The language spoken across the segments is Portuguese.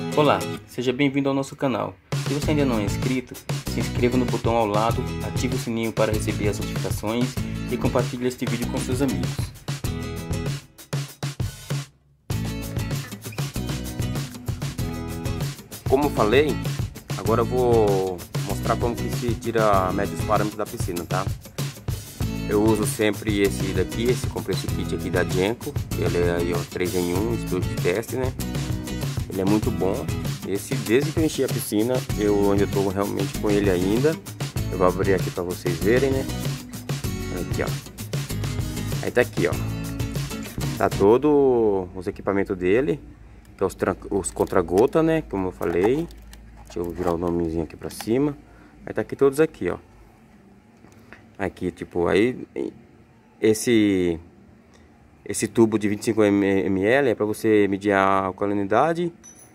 Olá, seja bem-vindo ao nosso canal. Se você ainda não é inscrito, se inscreva no botão ao lado, ative o sininho para receber as notificações e compartilhe este vídeo com seus amigos. Como eu falei, agora eu vou mostrar como que se tira médios parâmetros da piscina, tá? Eu uso sempre esse daqui, comprei esse kit aqui da Jenko, ele é aí, ó, 3 em 1, estudo de teste, né? Ele é muito bom. Esse, desde que eu enchi a piscina, eu ainda estou realmente com ele ainda. Eu vou abrir aqui para vocês verem, né? Aqui, ó. Aí tá aqui, ó. Tá todo os equipamentos dele, que é os contra-gota, né? Como eu falei. Deixa eu virar o nomezinho aqui para cima. Aí tá aqui todos aqui, ó. Aqui, tipo, aí esse tubo de 25 ml é para você medir a alcalinidade.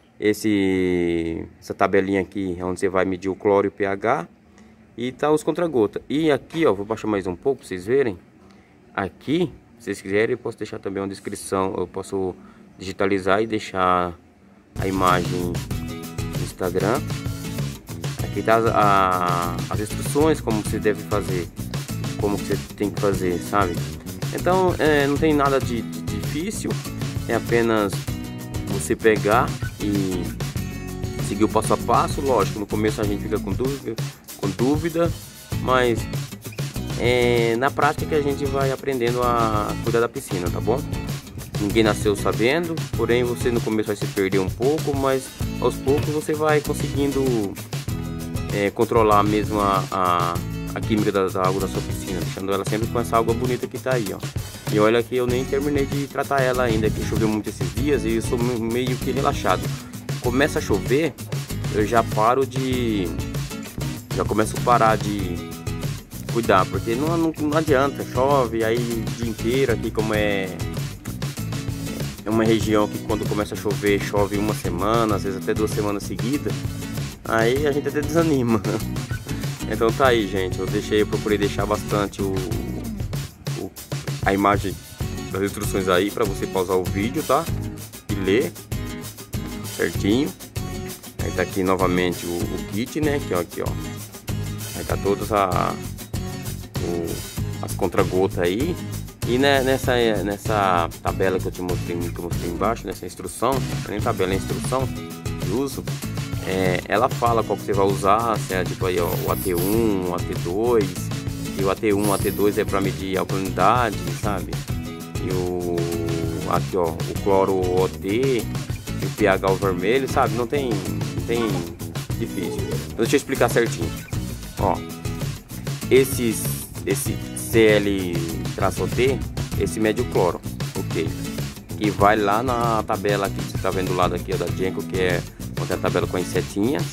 Essa tabelinha aqui é onde você vai medir o cloro e o pH. E tá os contra-gota. E aqui, ó, vou baixar mais um pouco para vocês verem. Aqui, se vocês quiserem, eu posso deixar também uma descrição. Eu posso digitalizar e deixar a imagem no Instagram. Aqui tá as instruções, como você deve fazer, como você tem que fazer, sabe? Então, não tem nada de difícil, é apenas você pegar e seguir o passo a passo. Lógico, no começo a gente fica com dúvida, mas na prática que a gente vai aprendendo a cuidar da piscina, tá bom? Ninguém nasceu sabendo, porém você no começo vai se perder um pouco, mas aos poucos você vai conseguindo controlar mesmo a química da água da sua piscina, deixando ela sempre com essa água bonita que tá aí, ó. E olha que eu nem terminei de tratar ela ainda, que choveu muito esses dias e eu sou meio que relaxado. Começa a chover, eu já começo a parar de cuidar, porque não adianta, chove aí o dia inteiro aqui, como é uma região que quando começa a chover, chove uma semana, às vezes até 2 semanas seguidas, aí a gente até desanima. Então tá aí, gente, eu procurei deixar bastante a imagem das instruções aí para você pausar o vídeo, tá? E ler certinho. Aí tá aqui novamente o kit, né? Aqui, ó. Aí tá todas as contra-gotas aí. E né, nessa tabela que eu mostrei embaixo, nessa instrução, nem tabela, é instrução de uso. Ela fala qual que você vai usar, se é tipo aí, ó, o AT1, o AT2. E o AT1, o AT2 é para medir a alcalinidade, sabe? E aqui, ó, o cloro OT e o pH o vermelho, sabe? Não tem difícil. Então, deixa eu explicar certinho. Ó, esse CL-OT, esse mede o cloro, ok? E vai lá na tabela aqui que você tá vendo do lado aqui, ó, da Jenko, que é a tabela com as setinhas.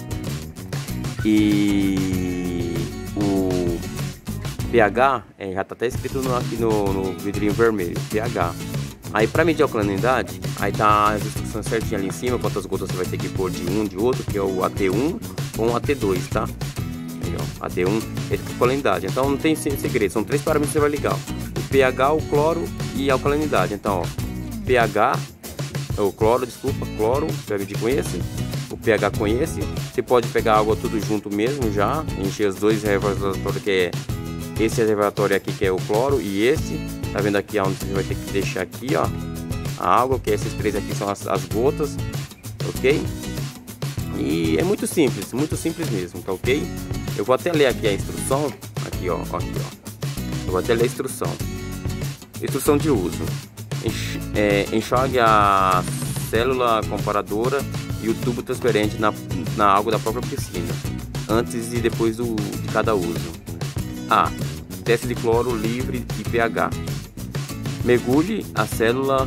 E o pH já tá até escrito aqui no vidrinho vermelho, pH. Aí para medir a alcalinidade, aí tá as instruções certinhas ali em cima, quantas gotas você vai ter que pôr de um, de outro, que é o AT1 com o AT2, tá? Aí, ó, AT1 é a alcalinidade. Então não tem segredo, são 3 parâmetros que você vai ligar: o pH, o cloro e a alcalinidade. Então, ó, pH, o cloro, desculpa, cloro, você vai medir com esse, o pH com esse. Você pode pegar a água tudo junto mesmo já, encher os dois reservatórios, que é esse reservatório aqui que é o cloro e esse, tá vendo aqui onde você vai ter que deixar aqui, ó, a água, que esses 3 aqui são as gotas, ok? E é muito simples mesmo, tá ok? Eu vou até ler aqui a instrução, aqui ó, eu vou até ler a instrução de uso. Enxague a célula comparadora e o tubo transparente na água da própria piscina, antes e depois de cada uso. Teste de cloro livre e pH. Mergulhe a célula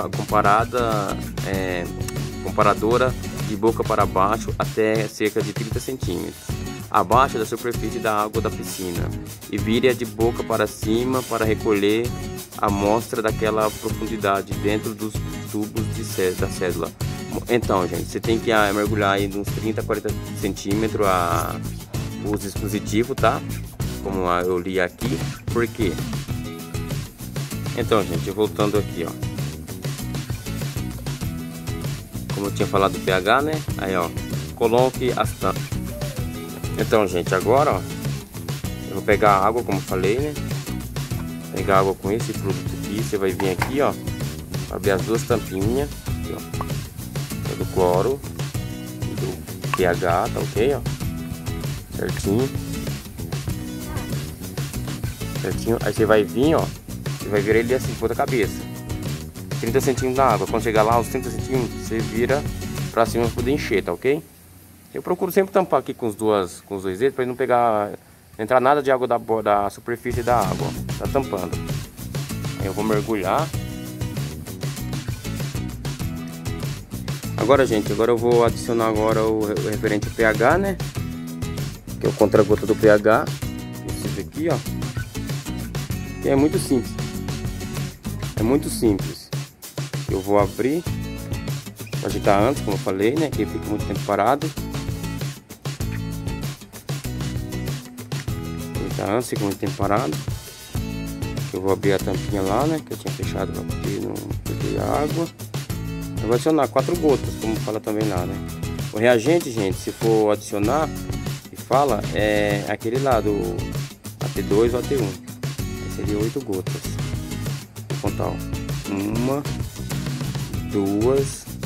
comparadora de boca para baixo até cerca de 30 centímetros, abaixo da superfície da água da piscina, e vire-a de boca para cima para recolher a amostra daquela profundidade dentro dos tubos da célula. Então, gente, você tem que mergulhar aí uns 30 a 40 centímetros o dispositivo, tá? Como eu li aqui. Por quê? Então, gente, voltando aqui, ó. como eu tinha falado do pH, né? Aí, ó, coloque as tampas. Então, gente, agora, ó, eu vou pegar a água, como eu falei, né? Pegar água com esse produto aqui. Você vai vir aqui, ó, abrir as duas tampinhas, aqui, ó, do cloro e do pH, tá ok, ó? Certinho. Certinho. Aí você vai vir, ó, você vai virar ele assim, ponta cabeça. 30 centímetros da água. Quando chegar lá, aos 30 centímetros, você vira pra cima pra poder encher, tá ok? Eu procuro sempre tampar aqui com os dois dedos pra não pegar, entrar nada de água da superfície da água, ó. Tá tampando. Aí eu vou mergulhar. Agora, gente, agora eu vou adicionar agora o referente ao pH, né? Que é o contra-gota do pH. Esse aqui, ó. Que é muito simples. É muito simples. Eu vou abrir, vou agitar antes, como eu falei, né? Que fica muito tempo parado. Agitar antes, fica muito tempo parado. Eu vou abrir a tampinha lá, né? Que eu tinha fechado para poder não perder água. Eu vou adicionar 4 gotas, como fala também lá, né? O reagente, gente, se for adicionar, que fala, é aquele lá do AT2 ou AT1. Seria 8 gotas. Vou contar, ó. 1, 2,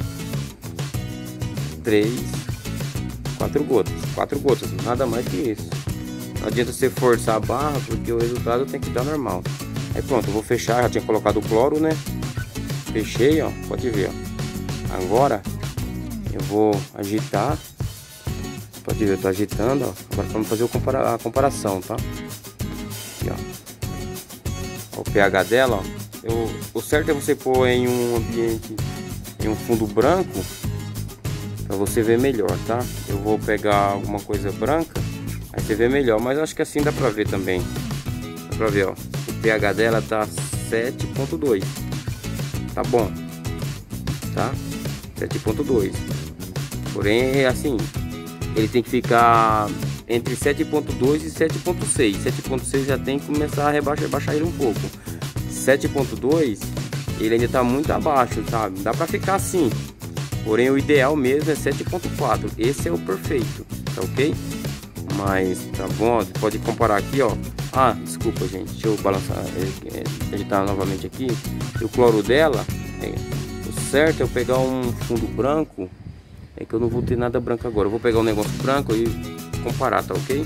3, 4 gotas. 4 gotas, nada mais que isso. Não adianta você forçar a barra, porque o resultado tem que dar normal. Aí pronto, eu vou fechar. Já tinha colocado o cloro, né? Fechei, ó. Pode ver, ó. Agora eu vou agitar. Pode ver, eu tô agitando, ó. Agora vamos fazer a comparação, tá? Aqui, ó. O pH dela, ó. O certo é você pôr em um ambiente, em um fundo branco, para você ver melhor, tá? Eu vou pegar alguma coisa branca, aí você vê melhor, mas acho que assim dá pra ver também. Dá pra ver, ó. O pH dela tá 7.2. Tá bom, tá? 7.2. Porém, assim, ele tem que ficar entre 7.2 e 7.6. 7.6 já tem que começar a rebaixar ele um pouco. 7.2 ele ainda tá muito abaixo, sabe? Dá pra ficar assim. Porém, o ideal mesmo é 7.4. Esse é o perfeito, tá ok? Mas tá bom, você pode comparar aqui, ó. Ah, desculpa, gente, deixa eu balançar, editar novamente aqui. O cloro dela, o certo é eu pegar um fundo branco. É que eu não vou ter nada branco agora. Eu vou pegar um negócio branco e comparar, tá ok?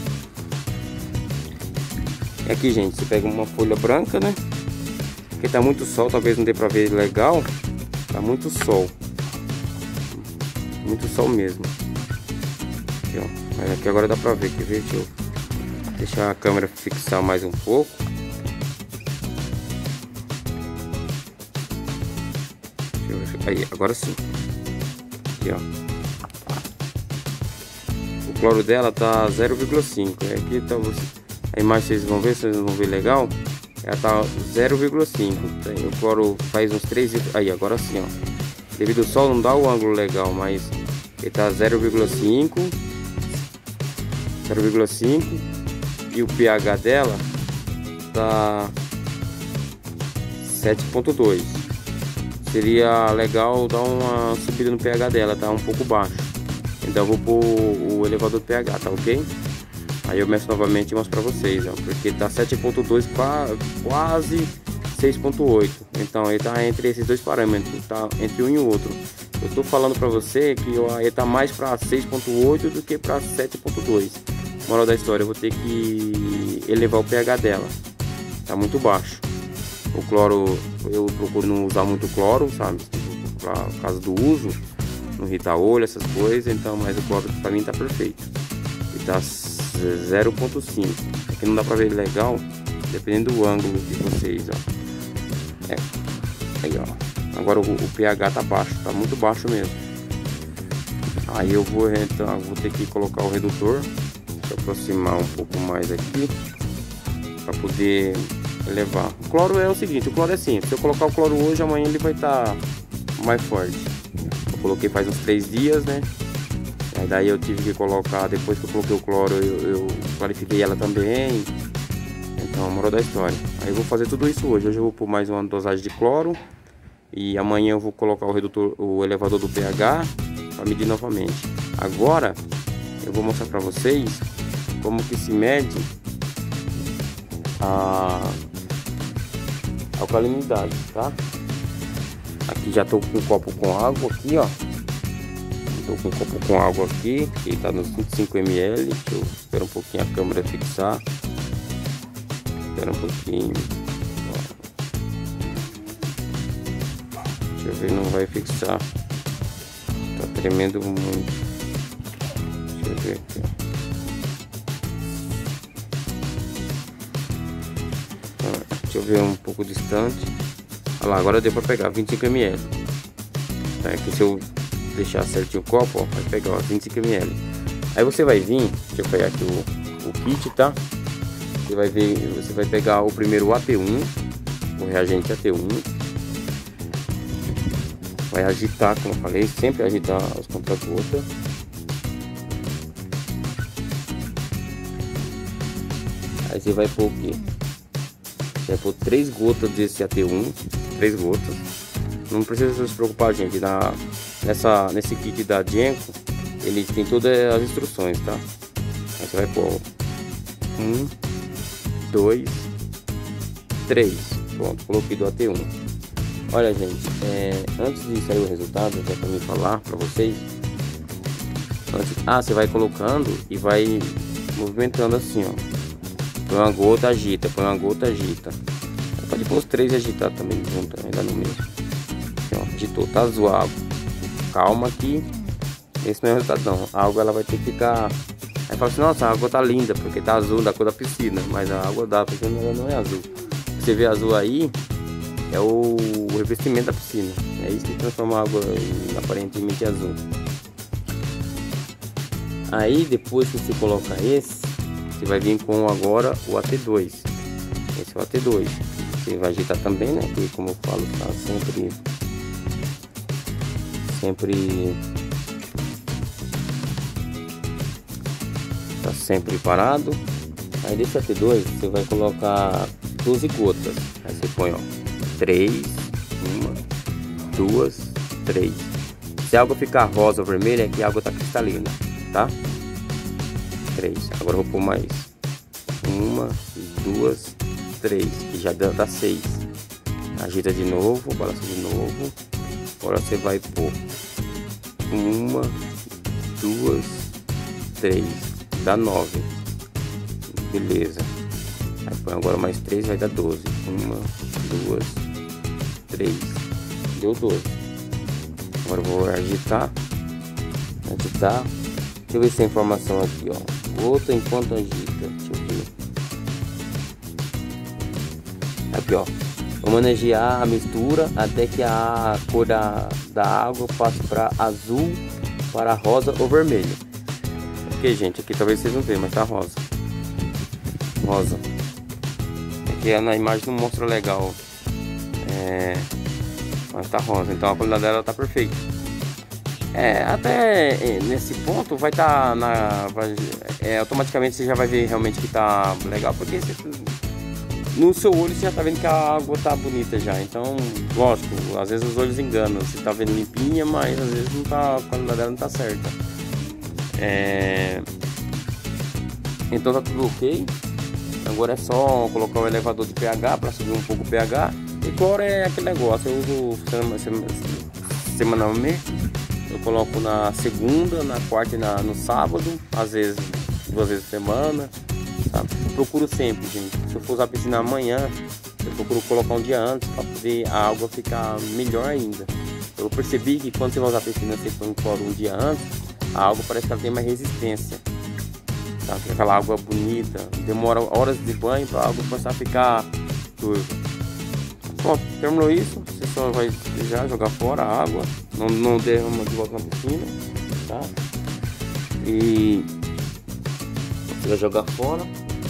E aqui, gente, você pega uma folha branca, né? Porque tá muito sol, talvez não dê pra ver legal. Tá muito sol. Muito sol mesmo. Aqui, ó. Mas aqui agora dá pra ver. Quer ver? Deixa eu deixar a câmera fixar mais um pouco. Deixa eu ver. Aí, agora sim. Aqui, ó. O cloro dela tá 0,5. Aqui tá a imagem, vocês vão ver, vocês vão ver legal. Ela tá 0,5. O cloro faz uns 3. Aí, agora sim, ó. Devido ao sol não dá o ângulo legal, mas ele tá 0,5. 0,5. E o pH dela tá 7.2. Seria legal dar uma subida no pH dela, tá um pouco baixo. Então eu vou pôr o elevador do pH, tá ok? Aí eu meço novamente e mostro pra vocês, ó, porque tá 7.2, quase 6.8. Então ele tá entre esses dois parâmetros, tá entre um e o outro. Eu tô falando pra você que ele tá mais pra 6.8 do que pra 7.2. Moral da história, eu vou ter que elevar o pH dela. Tá muito baixo. O cloro, eu procuro não usar muito cloro, sabe? Por causa do uso, não irritar olho, essas coisas. Então, mas o cloro pra mim tá perfeito. E tá 0.5. Aqui não dá pra ver legal, dependendo do ângulo de vocês, ó. Aí, ó. Agora o pH tá baixo, tá muito baixo mesmo. Aí eu vou, então, vou ter que colocar o redutor. Deixa eu aproximar um pouco mais aqui para poder elevar. O cloro é o seguinte, o cloro é simples. Se eu colocar o cloro hoje, amanhã ele vai estar mais forte. Eu coloquei faz uns 3 dias, né? Aí daí eu tive que colocar, depois que eu coloquei o cloro, eu clarifiquei ela também. Então, moral da história. Aí eu vou fazer tudo isso hoje. Hoje eu vou pôr mais uma dosagem de cloro E amanhã eu vou colocar o redutor, o elevador do pH para medir novamente. Agora eu vou mostrar para vocês como que se mede a alcalinidade, tá? Aqui já tô com um copo com água aqui, ó. Tô com um copo com água aqui, que tá nos 25 ml. Deixa eu esperar um pouquinho a câmera fixar. Espera um pouquinho. Deixa eu ver, não vai fixar. Tá tremendo muito. Deixa eu ver aqui. Deixa eu ver um pouco distante. Olha lá, agora deu pra pegar 25 ml. Tá, aqui se eu deixar certinho o copo, ó, vai pegar, ó, 25 ml. Aí você vai vir, deixa eu pegar aqui o kit, tá? Você vai ver, você vai pegar o primeiro AT1, o reagente AT1. Vai agitar, como eu falei, sempre agitar os contra-gota. Aí você vai pôr o quê? Você vai pôr 3 gotas desse AT1, 3 gotas. Não precisa se preocupar, gente, nesse kit da Genco, ele tem todas as instruções, tá? Aí você vai pôr 1, 2, 3. Pronto, coloquei do AT1. Olha, gente, antes de sair o resultado, até para me falar para vocês. Você vai colocando e vai movimentando assim, ó. Põe uma gota, agita, põe uma gota, agita. Pode pôr os 3 e agitar também junto, ainda no mesmo. Aqui, ó, agitou, tá azul a água. Calma aqui, esse não é o resultado não. A água ela vai ter que ficar. Aí fala assim, nossa, a água tá linda, porque tá azul da cor da piscina. Mas a água dá, porque ela não é azul. Você vê azul aí, é o revestimento da piscina. É isso que transforma a água em aparentemente azul. Aí depois que você coloca esse, você vai vir com agora o AT2. Esse é o AT2. Você vai agitar também, né? Que como eu falo, tá sempre parado. Aí desse AT2 você vai colocar 12 gotas. Aí você põe, ó, 3, 1, 2, 3. Se a água ficar rosa ou vermelha, é que a água tá cristalina, tá? 3. Agora eu vou pôr mais 1, 2, 3, que já dá 6. Agita de novo, balança de novo. Agora você vai pôr 1, 2, 3, dá 9. Beleza. Aí põe agora mais 3, vai dar 12. 1, 2, 3, deu 12. Agora eu vou agitar. Deixa eu ver se a informação aqui, ó. Gota enquanto agita. Deixa eu ver. Aqui, ó. Vamos manejar a mistura até que a cor da água passe para azul, para rosa ou vermelho. Ok, gente, aqui talvez vocês não vejam, mas tá rosa. Rosa. Aqui na imagem não mostra legal. Mas tá rosa, então a qualidade dela tá perfeita. Até nesse ponto vai estar automaticamente você já vai ver realmente que tá legal, porque no seu olho você já tá vendo que a água tá bonita já. Então, lógico, às vezes os olhos enganam, você tá vendo limpinha, mas às vezes não tá, a qualidade dela não tá certa. Então tá tudo ok. Agora é só colocar o elevador de pH para subir um pouco o pH. E cloro é aquele negócio, eu uso semanalmente. Eu coloco na segunda, na quarta e no sábado, às vezes 2 vezes por semana, sabe? Procuro sempre, gente. Se eu for usar a piscina amanhã, eu procuro colocar um dia antes para poder a água ficar melhor ainda. Eu percebi que quando você vai usar a piscina, você põe cloro um dia antes, a água parece que ela tem mais resistência, sabe? Aquela água bonita, demora horas de banho para a água começar a ficar turva. Pronto, terminou isso, você só vai já jogar fora a água, não derrama de volta na piscina, tá? E você vai jogar fora.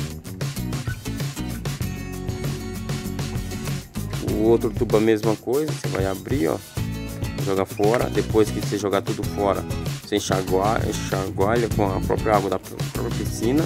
O outro tubo a mesma coisa, você vai abrir, ó, joga fora. Depois que você jogar tudo fora, você enxagualha com a própria água da própria piscina,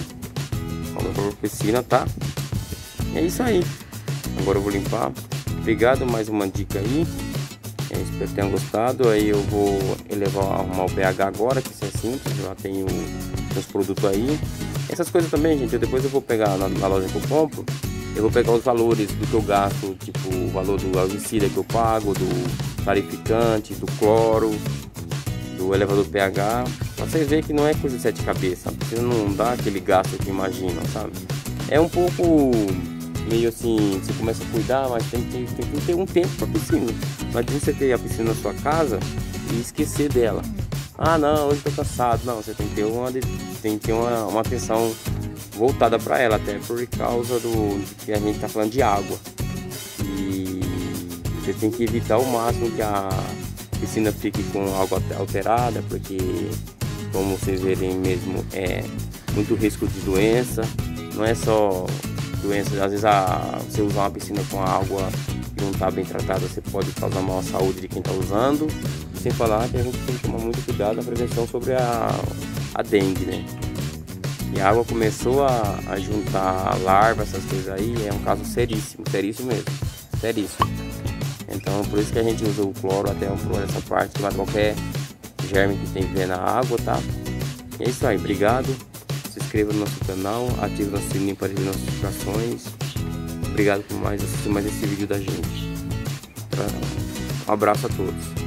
tá? E é isso aí. Agora eu vou limpar. Obrigado, mais uma dica aí. Espero que tenham gostado. Aí eu vou arrumar o pH agora, que isso é simples, já tenho os produtos aí. Essas coisas também, gente, depois eu vou pegar na loja que eu compro, eu vou pegar os valores do que eu gasto, tipo o valor do herbicida que eu pago, do clarificante, do cloro, do elevador pH, pra vocês verem que não é coisa de sete cabeças, você não dá aquele gasto que imaginam, sabe? É um pouco meio assim, você começa a cuidar, mas tem que ter um tempo pra piscina. Não adianta você ter a piscina na sua casa e esquecer dela. Ah não, hoje tô cansado. Não, você tem que ter uma atenção voltada para ela, até por causa do que a gente tá falando de água. E você tem que evitar ao máximo que a piscina fique com água alterada, porque como vocês verem mesmo, é muito risco de doença. Não é só doença, às vezes você usar uma piscina com água que não está bem tratada, você pode causar mal à saúde de quem está usando. Sem falar que a gente tem que tomar muito cuidado na prevenção sobre a dengue, né? E a água começou a juntar larva, essas coisas aí, é um caso seríssimo mesmo, seríssimo. Então por isso que a gente usa o cloro, até essa parte que mata qualquer germe que tem viver na água, tá? E é isso aí, obrigado. Se inscreva no nosso canal, ative o nosso sininho para receber notificações. Obrigado por assistir mais esse vídeo da gente. Um abraço a todos.